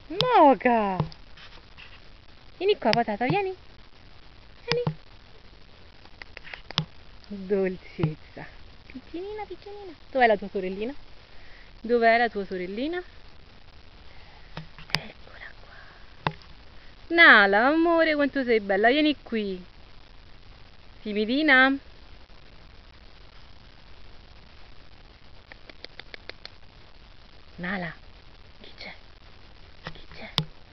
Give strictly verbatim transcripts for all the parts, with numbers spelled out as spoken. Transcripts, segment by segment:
Moca! Vieni qua, patata, vieni. Vieni. Dolcezza. Piccinina, piccinina. Dov'è la tua sorellina? Dov'è la tua sorellina? Eccola qua. Nala, amore, quanto sei bella. Vieni qui. Timidina? Nala, chi c'è? Chi c'è?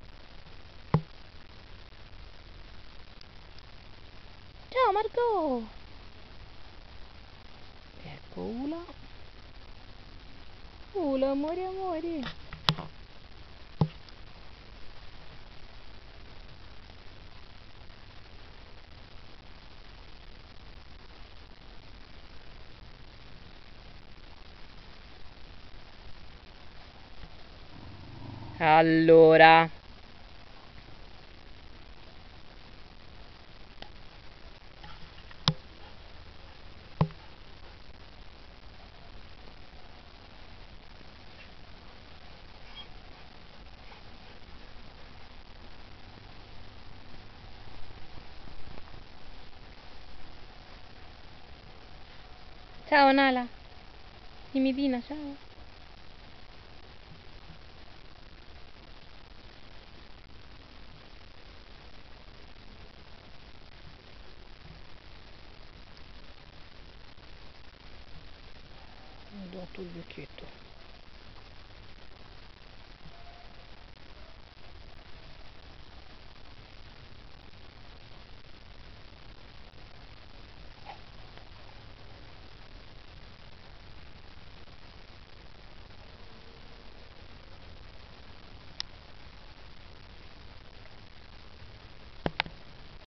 Ciao Margot! Ecco Ula. Ula, amore, amore. Allora. Ciao Nala. Timidina, ciao. Ho dato il vecchietto.